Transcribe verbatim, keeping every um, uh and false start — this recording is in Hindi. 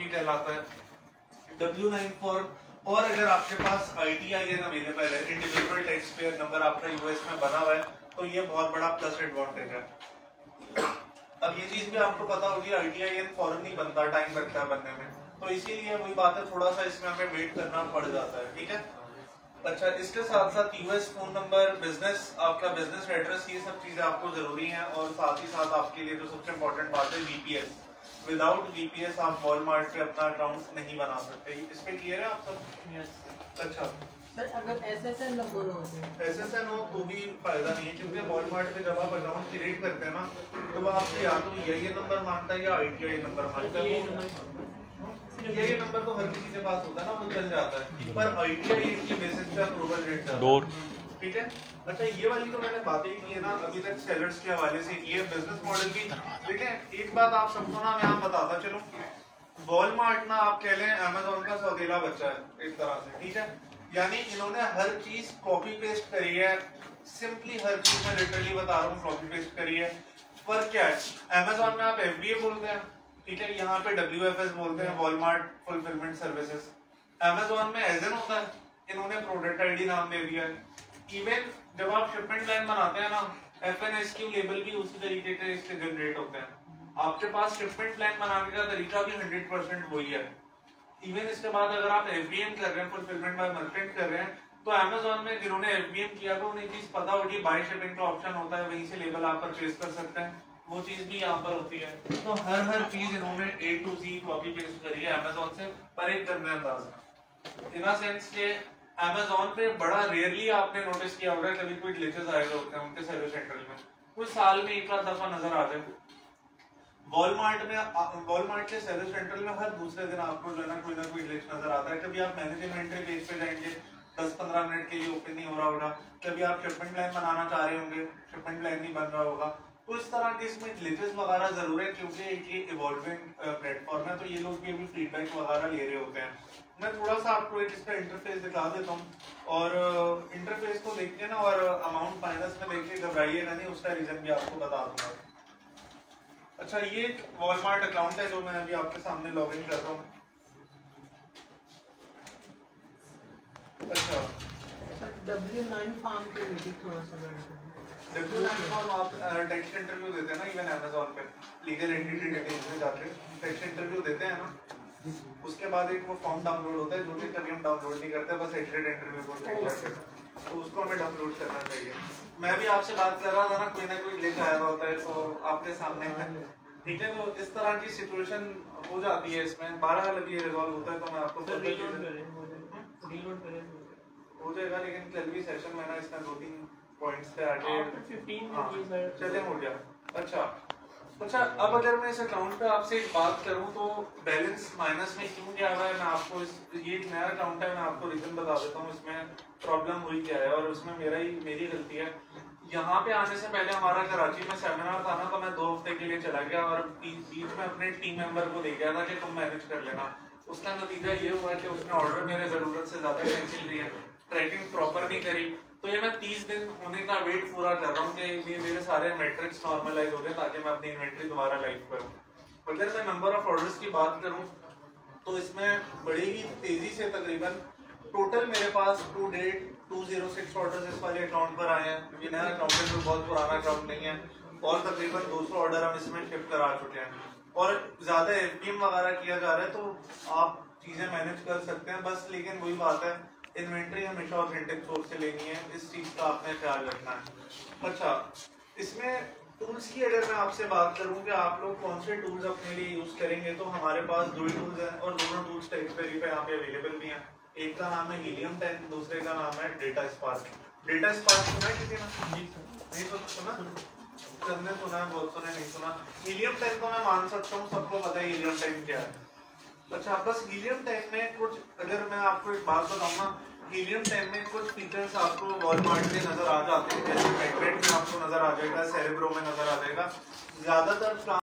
भी कहलाता है। डब्ल्यू नाइन फॉर्म, और अगर आपके पास I T I N available है, इंडिविजुअल टैक्स पेयर नंबर आपका यूएस में बना हुआ है, तो ये बहुत बड़ा प्लस एडवांटेज है। अब ये चीज भी आपको पता होगी, आई टी आई एन फॉरन नहीं बनता, टाइम लगता है बनने में, तो इसीलिए वही बात है, थोड़ा सा इसमें हमें वेट करना पड़ जाता है। ठीक है। अच्छा, इसके साथ साथ यूएस फोन नंबर, बिजनेस, आपका बिजनेस एड्रेस, ये सब चीजें आपको जरूरी हैं। और साथ ही साथ आपके लिए जो सबसे इम्पोर्टेंट बात है वीपीएस, विदाउट वीपीएस आप वॉलमार्ट पे अपना अकाउंट नहीं बना सकते। इस पे क्लियर है आप सब? yes. अच्छा सर, अगर एसएसएन नंबर हो एसएसएन हो तो भी फायदा नहीं है, क्योंकि वॉलमार्ट पे जब आप अकाउंट क्रिएट करते हैं ना, तो वो आपसे या तो ये नंबर मांगता है या आईटीआई नंबर मांगता है। ये नंबर तो हर किसी के पास होता है ना, वो चल जाता है, पर आईटीआई की बेसिस पे अप्रूवल रेट जाता है। ठीक है। अच्छा, ये वाली तो मैंने बातें ही की है ना अभी तक सेलर्स के हवाले से, ये बिजनेस मॉडल की। ठीक है, एक बात आप सबको ना मैं यहाँ बताता चलो, वॉलमार्ट ना आप कह लें अमेज़न का सौदेला बच्चा है एक तरह से। ठीक है, यानी इन्होंने हर चीज कॉपी पेस्ट करी है, सिंपली हर चीज में लिटरली बता रहा हूँ कॉपी पेस्ट करी है। पर क्या है, अमेज़न में आप एफबीए बोलते हैं, ठीक है, यहाँ पे डब्ल्यूएफएस बोलते हैं, वॉलमार्ट फुलफिलमेंट सर्विसेज। अमेज़न में एजन होता है, इन्होंने प्रोडक्ट आईडी नाम दे दिया है। इवन जब आप शिपमेंट प्लान बनाते हैं ना, एफएनएसक्यू लेबल भी उसी तरीके के इससे जनरेट होते हैं। आपके पास शिपमेंट प्लान बनाने का तरीका भी हंड्रेड परसेंट वही है। इवन इसके बाद अगर आप एफबीएम कर रहे हैं, फुलफिलमेंट बाय मर्चेंट कर रहे हैं, तो अमेज़न में जिन्होंने एफबीएम किया था उन्हें चीज पता होगी, बाय शिपिंग का ऑप्शन होता है, वहीं से लेबल आप परचेज कर सकते हैं, वो चीज भी यहाँ पर होती है। तो हर हर चीज इन्होंने A to Z copy paste करी है अमेज़न से, पर एक करने अंदाज इन अ सेंस के अमेज़न पे बड़ा रेयरली आपने नोटिस किया होगा कभी कोई ग्लिचेस आए होते हैं उनके सर्विस सेंटर में, कुछ साल में एक आध दफा नजर आ जाए। वॉलमार्ट में, वॉलमार्ट के सर्विस सेंटर में हर दूसरे दिन आपको जो है ना कोई ना कोई ग्लिच नजर आता है। कभी आप मैनेज इन्वेंटरी पेज पे जाएंगे, दस पंद्रह मिनट के लिए ओपन नहीं हो रहा होगा, कभी आप शिपमेंट प्लान बनाना चाह रहे होंगे, शिपमेंट प्लान नहीं बन रहा होगा। तो इस तरह के इसमें ग्लिचेस वगैरह जरूर है, क्योंकि ये इवॉल्विंग प्लेटफॉर्म है, तो ये लोग भी अभी फीडबैक वगैरह ले रहे होते हैं। मैं थोड़ा सा आपको एक इसका इंटरफेस दिखा देता हूँ, और इंटरफेस को देख के ना और अमाउंट फाइनेंस में देख के घबराइएगा नहीं, उसका रीजन भी आपको बता दूंगा। अच्छा, ये वॉलमार्ट अकाउंट है जो मैं अभी आपके सामने लॉग इन कर रहा हूँ। अच्छा, डब्ल्यू नाइन फॉर्म के लिए थोड़ा सा डब्ल्यू नाइन फॉर्म आप टेक्स्ट इंटरव्यू देते हैं ना, इवन अमेज़न पे लीगल एंटिटी डिटेल्स में जाके टेक्स्ट इंटरव्यू देते हैं ना, उसके बाद एक वो फॉर्म डाउनलोड होता है जो कि कभी हम डाउनलोड नहीं करते, बस एडिटेड इंटरव्यू को चेक करते हैं, तो उसको हमें डाउनलोड करना चाहिए। मैं भी आपसे बात कर रहा था ना, कोई ना कोई ग्लिच आया होता है तो आपके सामने है। ठीक है, तो इस तरह की सिचुएशन हो जाती है इसमें, बारह अलग ये रिजॉल्व होता है, तो मैं आपको हो जाएगा, लेकिन कल भी सेशन में ना इसका दो तीन पॉइंट्स पे आके चले हो गया। अच्छा अच्छा अब अगर मैं इस अकाउंट पे आपसे एक बात करूं तो बैलेंस माइनस में क्यों गया हुआ है, मैं आपको इस ये एक नया अकाउंट है, मैं आपको रीजन बता देता हूँ इसमें प्रॉब्लम हुई क्या है, और उसमें मेरा ही मेरी गलती है। यहाँ पे आने से पहले हमारा कराची में सेमिनार था ना, तो मैं दो हफ्ते के लिए चला गया और बीच में अपने टीम मेंबर को दे गया था कि तुम मैनेज कर लेना। उसका नतीजा ये हुआ कि उसने ऑर्डर मेरे जरूरत से ज्यादा कैंसिल दिया, ट्रैकिंग प्रॉपर नहीं करी। तो ये मैं तीस दिन होने का वेट पूरा कर रहा हूँ कि ये मेरे सारे मैट्रिक्स नॉर्मलाइज हो गए, ताकि मैं अपनी इन्वेंट्री दोबारा लाइव करूँ। अगर मैं नंबर ऑफ ऑर्डर्स की बात करूँ तो इसमें बड़ी ही तेजी से तकरीबन टोटल मेरे पास to date two zero six orders इस वाले अकाउंट पर आए हैं, क्योंकि नया अकाउंट है, बहुत पुराना अकाउंट नहीं है, और तकरीबन दो सौ ऑर्डर हम इसमें शिफ्ट करा चुके हैं, और ज्यादा एफपीएम वगैरह किया जा रहा है, तो आप चीजें मैनेज कर सकते हैं बस। लेकिन वही बात है, इन्वेंट्री हमेशा ऑथेंटिक सोर्स से लेनी है, इस चीज का आपने ख्याल रखना है। अच्छा, इसमें टूल्स की अगर मैं आपसे बात करूं कि आप लोग कौन से टूल्स अपने लिए यूज करेंगे, तो हमारे पास दो ही टूल्स हैं, और दोनों टूल्स टेक्सपेरी पे यहाँ पे अवेलेबल भी हैं। एक का नाम है हीलियम टेन, दूसरे का नाम है डेटा स्पार्क। डेटा स्पार्क सुना है किसी ने? नहीं तो सुना, सबने सुना है, बहुत सुने नहीं सुना। हीलियम टेन तो मैं मान सकता हूँ सबको पता है हीलियम टेन क्या है। अच्छा, बस हीलियम टेन में कुछ, अगर मैं आपको एक बात बताऊँ ना, हीलियम टेन में कुछ फीचर्स आपको वॉलमार्ट में नजर आ जाते हैं, जैसे मैग्नेट में आपको नजर आ जाएगा, सेरेब्रो में नजर आ जाएगा, ज्यादातर